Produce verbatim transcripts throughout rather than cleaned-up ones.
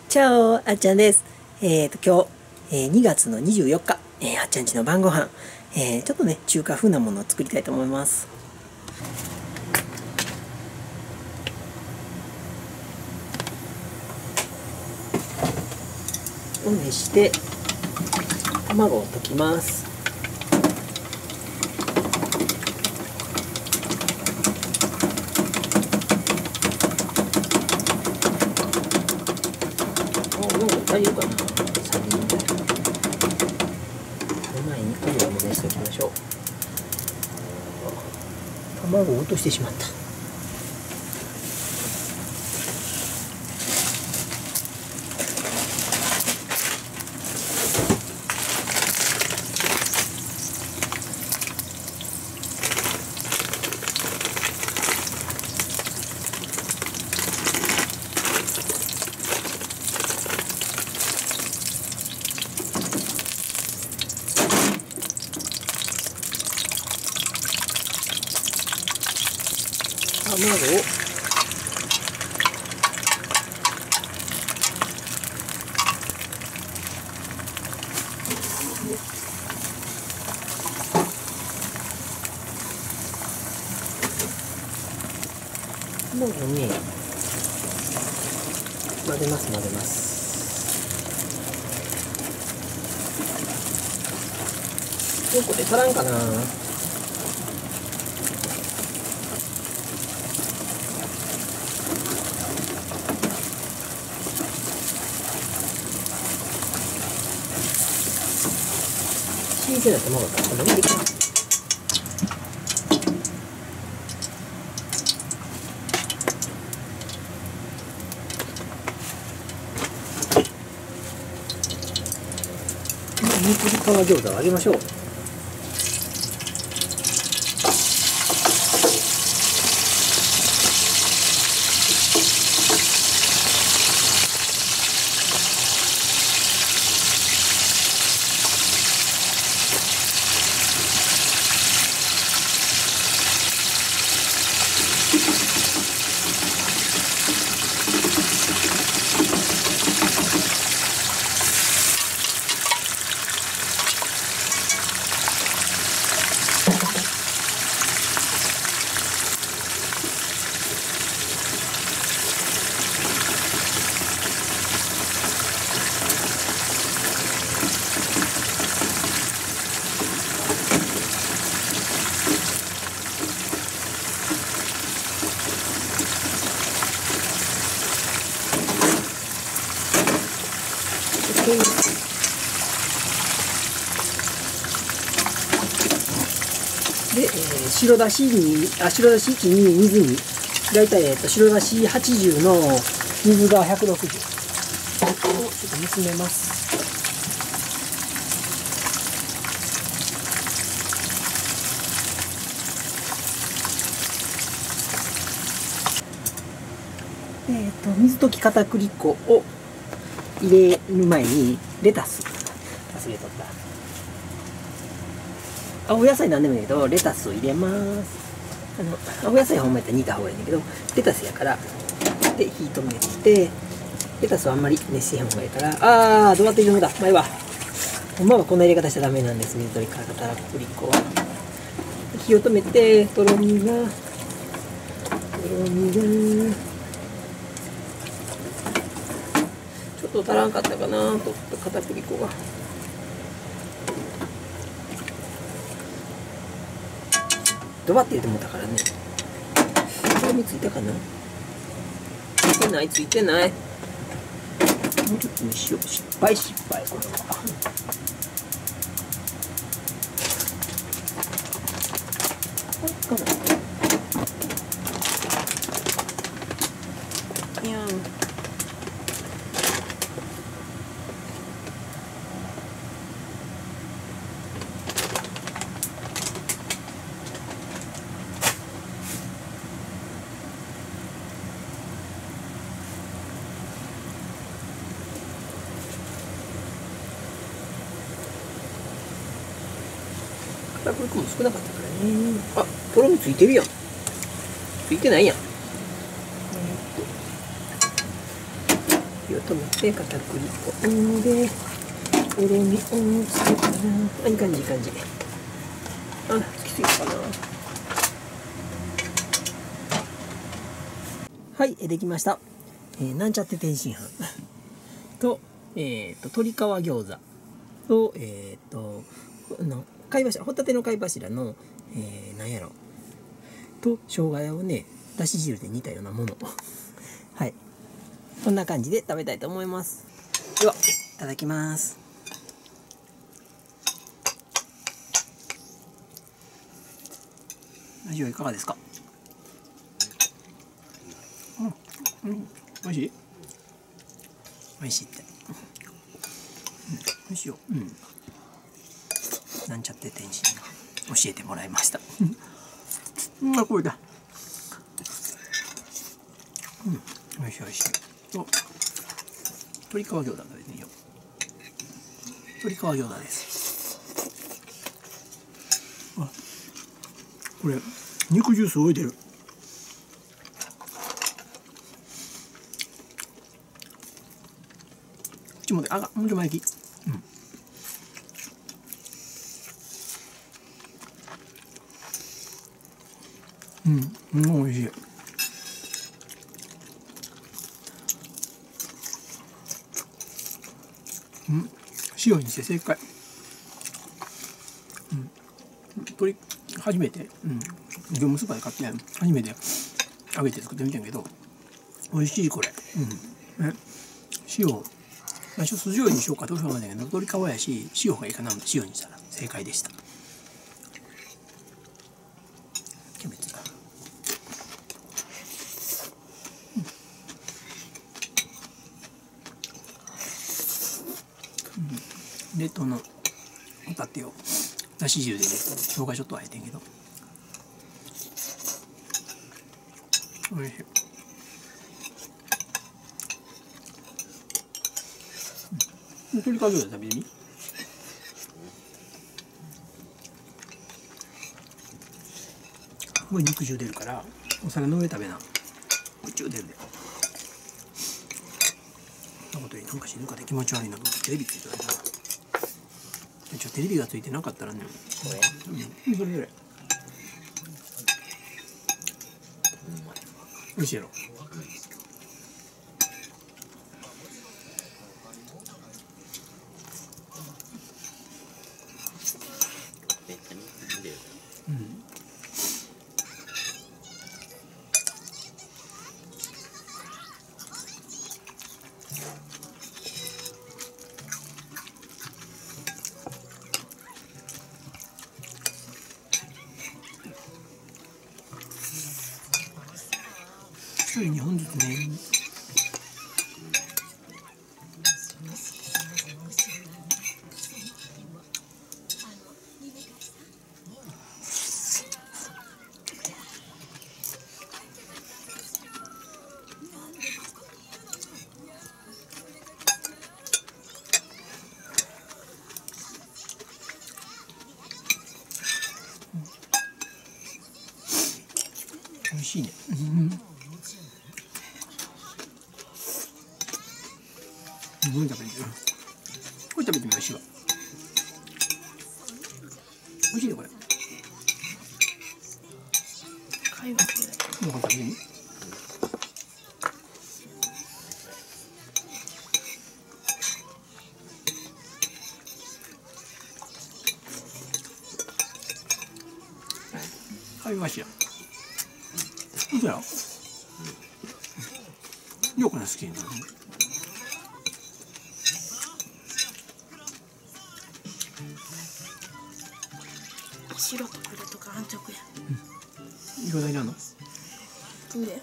チャオ、あっちゃんです。えっと、今日、えー、にがつのにじゅうよっか、えー、あっちゃんちの晩ご飯、えー、ちょっとね、中華風なものを作りたいと思います。を熱して、卵を溶きます。なんか大丈夫かな、さんにんぐらい。その前に油も熱しておきましょう。卵を落としてしまった。卵を卵をね、混ぜます混ぜます。よこれ足らんかな。新鮮な卵だからこんなにできる。肉皮餃子を揚げましょう。で、えー、白だしにあ白だしいちに水にだいたい、えー、と白だしはちじゅうの水がひゃくろくじゅうをちょっと煮詰めます。えー、と水溶き片栗粉を入れる前にレタス忘れとった。青野菜なんでもいいけどレタスを入れます。あの青野菜はほんまやったら煮た方がいいんだけど、レタスやからで火止めて、レタスはあんまり熱しへん方がいいから、あーどうやって入れるのだ前はほんまはこんな入れ方しちゃダメなんです。水溶き片栗粉は火を止めて、とろみがとろみがちょっと足らんかったかなと片栗粉が。ドバって入れてもたからね。とろみついたかな。ついてないついてない。もうちょっとにしよう。失敗失敗これは。これかな。いやん。片栗粉も少なかったからね。あ、とろみついてるやん。ついてないやん。よと思って片栗粉でとろみをつけたら、あ、いい感じいい感じ。あ、つきすぎたかな。はい、できました。えー、なんちゃって天津飯と、えー、と鶏皮餃子と、えー、との貝柱、ホタテの貝柱の、えー、なんやろと生姜をね、だし汁で煮たようなものはい、こんな感じで食べたいと思います。では、いただきます。味はいかがですか？うん、うん、おいしい？おいしいって。うん、おいしいよ。うん。なんちゃって天津教えてもらいました。うん、あ、これだ。うん、おいしいおいしい。と、鶏皮餃子食べてみよう。鶏皮餃子です。あ、これ肉汁すごい出る。口もで、あが、もうちょい巻き。うん。うん、うん、おいしい。うん、塩にして正解。うん、鶏初めて、うん、業務スーパーで買って初めて揚げて作ってみたんやけど、美味しいこれ。うん、え、塩最初酢醤油にしようかどうしようかないけど、鶏皮やし塩がいいかなので塩にしたら正解でした。キャベツ、うん、冷凍のホタテをだし汁でね、生姜ちょっとあえてんけどおいしい。うん、鶏皮餃子食べてみ。すごい肉汁出るからお皿の上食べな。宇宙出るで。そんなことになんか死ぬかで気持ち悪いなと思ってテレビついてないから。一応テレビがついてなかったらね、うん、それぞれおいしいやろ。うん、一人にほんずつね。美味しいね。うん、すごい食べてる。これ食べてみましょう。美味しいねこれ。 貝はこれ。 もう食べてみ。貝柱。嘘やろ。よくな好きなの。 白と黒とか安直や。 うん、色だいなの。 いいで。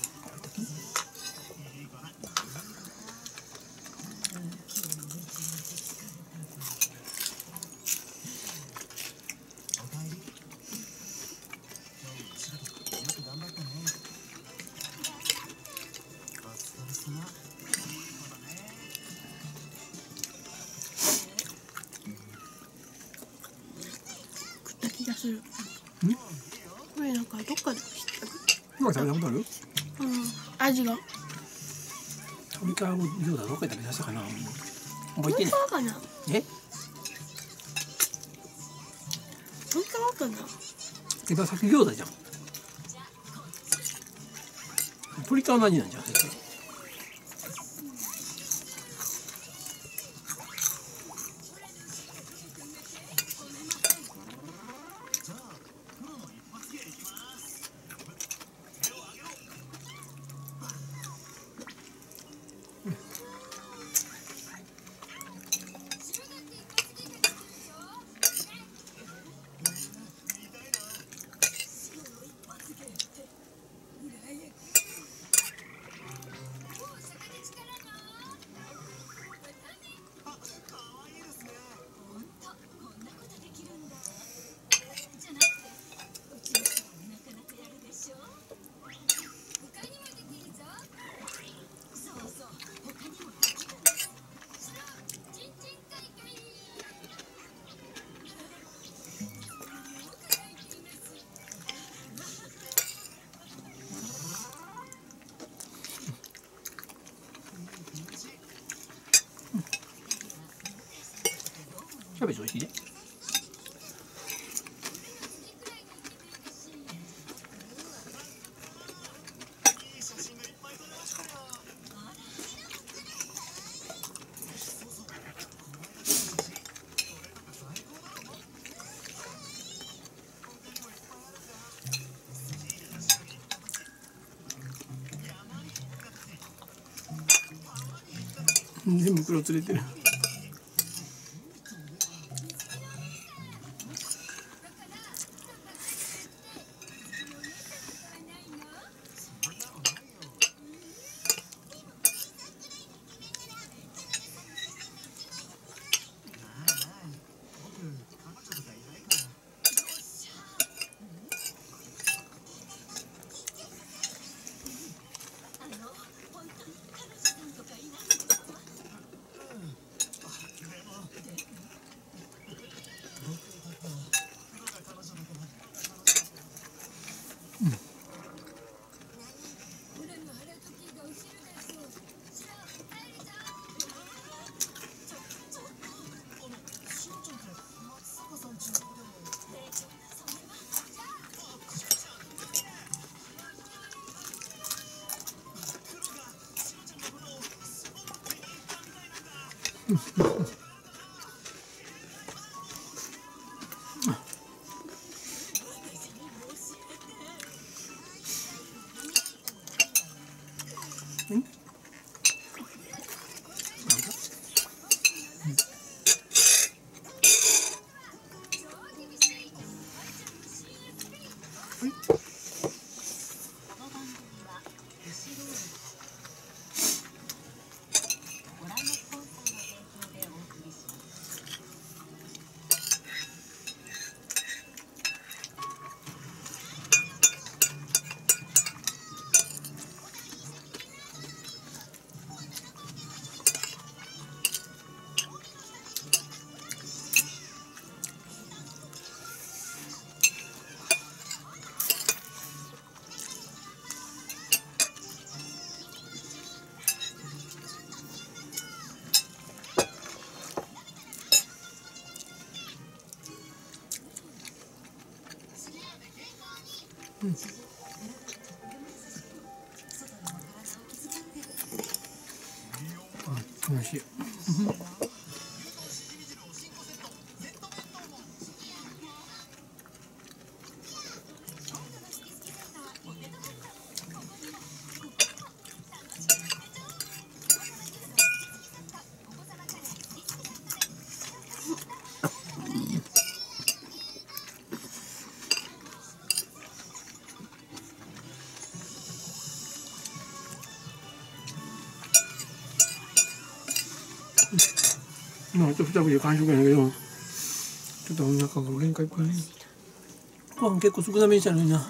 食った気がする。 ん？ これなんかどっかで知ってる。 今食べたことある？ うん、味が。 鶏皮餃子どっかで食べさせたかな。覚えてね鶏皮かな。 え。 鶏皮かな。 手羽先餃子じゃん。鶏皮の味なんじゃん。キャベツ美味しいね。全部袋連れてる。うん、おいしい。まあ、あと二口で完食やねんけど、ちょっとお腹が限界いっぱいね。ご飯結構少なめにしたのにな。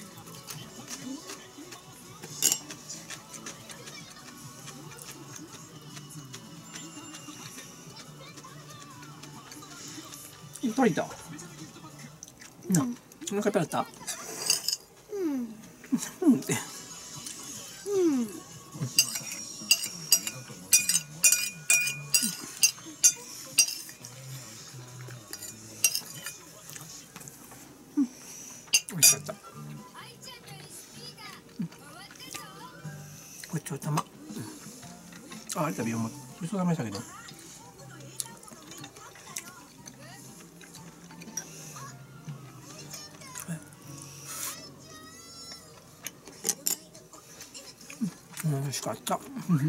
いっぱいいた。な、お腹いっぱいだった。うん。うんって。うん。 ちょい玉、うん、ああれ食べよう、もうごちそうさまでしたけど、うん、美味しかった。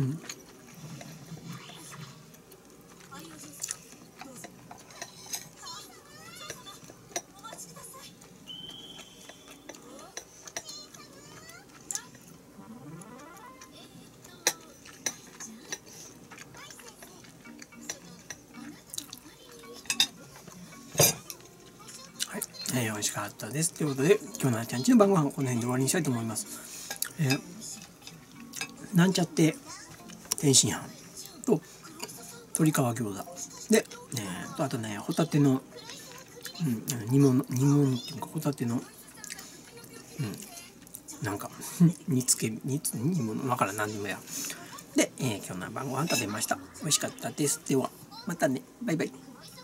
えー、美味しかったです。ということで、今日のあーちゃんちの晩ご飯この辺で終わりにしたいと思います。えー、なんちゃって天津飯と鶏皮餃子で、えー、とあとね、ホタテの、うん、煮物煮物っていうか、ホタテの、うん、なんか煮つけ煮つ煮物わからん、何でもやで、えー、今日の晩ご飯食べました。美味しかったです。ではまたね、バイバイ。